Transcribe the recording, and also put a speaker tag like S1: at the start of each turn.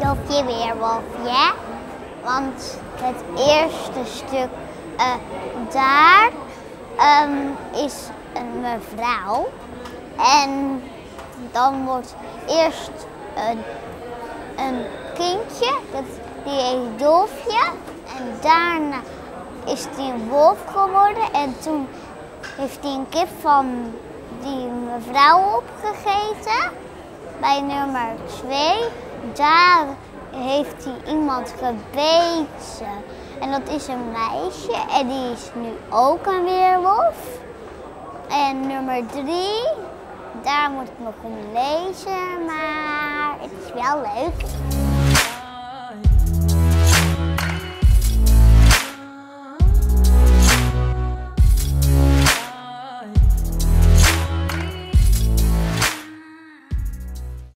S1: Dolfje Weerwolfje. Want het eerste stuk daar is een mevrouw. En dan wordt eerst een kindje, die heet Dolfje. En daarna is hij een wolf geworden. En toen heeft hij een kip van die mevrouw opgegeten. Bij nummer 2, daar heeft hij iemand gebeten. En dat is een meisje en die is nu ook een weerwolf. En nummer 3, daar moet ik nog om lezen, maar het is wel leuk.